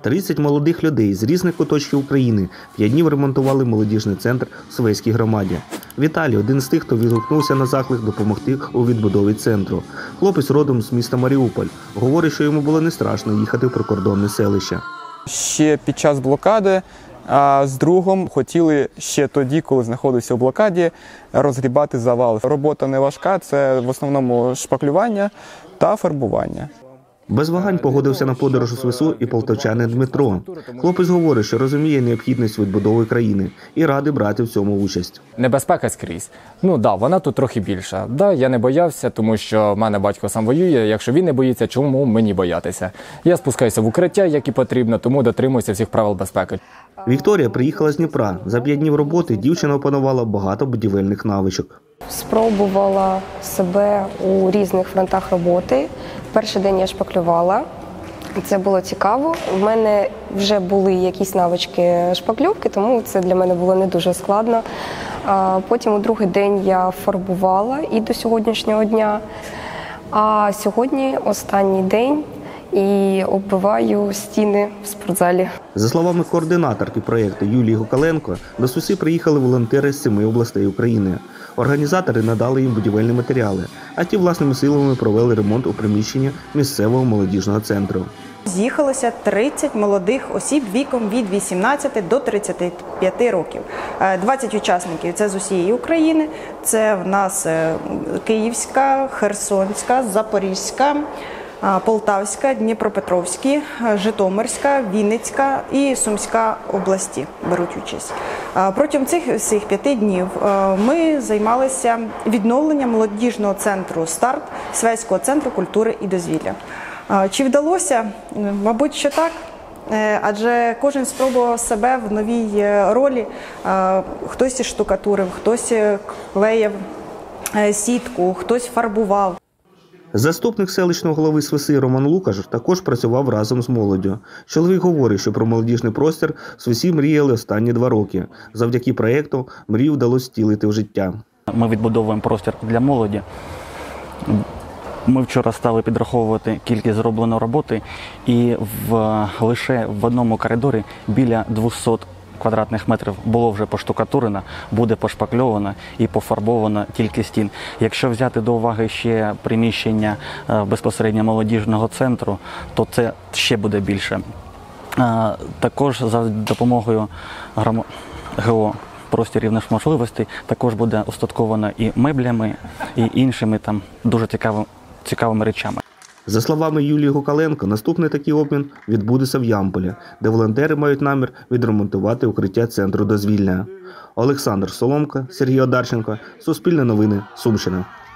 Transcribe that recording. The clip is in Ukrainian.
30 молодих людей з різних куточків України 5 днів ремонтували молодіжний центр в Свейській громаді. Віталій – один з тих, хто відгукнувся на заклик допомогти у відбудові центру. Хлопець родом з міста Маріуполь. Говорить, що йому було не страшно їхати в прикордонне селище. Ще під час блокади з другом хотіли ще тоді, коли знаходився у блокаді, розгрібати завал. Робота не важка, це в основному шпаклювання та фарбування. Без вагань погодився на подорож у Свису і полтавчанин Дмитро. Хлопець говорить, що розуміє необхідність відбудови країни і радий брати в цьому участь. Небезпека скрізь. Вона тут трохи більша. Я не боявся, тому що в мене батько сам воює. Якщо він не боїться, чому мені боятися? Я спускаюся в укриття, як і потрібно, тому дотримуюся всіх правил безпеки. Вікторія приїхала з Дніпра. За 5 днів роботи дівчина опанувала багато будівельних навичок. Спробувала себе у різних фронтах роботи. Перший день я шпаклювала. Це було цікаво. В мене вже були якісь навички шпаклювки, тому це для мене було не дуже складно. Потім у другий день я фарбувала і до сьогоднішнього дня. А сьогодні останній день і оббиваю стіни в спортзалі. За словами координаторки проєкту Юлії Гукаленко, до Свиси приїхали волонтери з 7 областей України. Організатори надали їм будівельні матеріали, а ті власними силами провели ремонт у приміщенні місцевого молодіжного центру. З'їхалося 30 молодих осіб віком від 18 до 35 років. 20 учасників – це з усієї України. Це в нас Київська, Херсонська, Запорізька, Полтавська, Дніпропетровська, Житомирська, Вінницька і Сумська області беруть участь. Протягом цих всіх 5 днів ми займалися відновленням молодіжного центру «Старт» Свейського центру культури і дозвілля. Чи вдалося? Мабуть, що так. Адже кожен спробував себе в новій ролі. Хтось штукатурив, хтось клеїв сітку, хтось фарбував. Заступник селищного голови Свиси Роман Лукаш також працював разом з молоддю. Чоловік говорить, що про молодіжний простір в Свисі мріяли останні 2 роки. Завдяки проєкту мрію вдалося втілити в життя. Ми відбудовуємо простір для молоді. Ми вчора стали підраховувати кількість зробленої роботи, і лише в одному коридорі біля 200 квадратних метрів було вже поштукатурено, буде пошпакльовано і пофарбовано тільки стін. Якщо взяти до уваги ще приміщення безпосередньо молодіжного центру, то це ще буде більше. Також за допомогою ГО «Простір рівних можливостей» також буде устатковано і меблями, і іншими дуже цікавими речами. За словами Юлії Гукаленко, наступний такий обмін відбудеться в Ямполі, де волонтери мають намір відремонтувати укриття центру дозвілля. Олександр Соломка, Сергій Одарченко, Суспільне новини, Сумщина.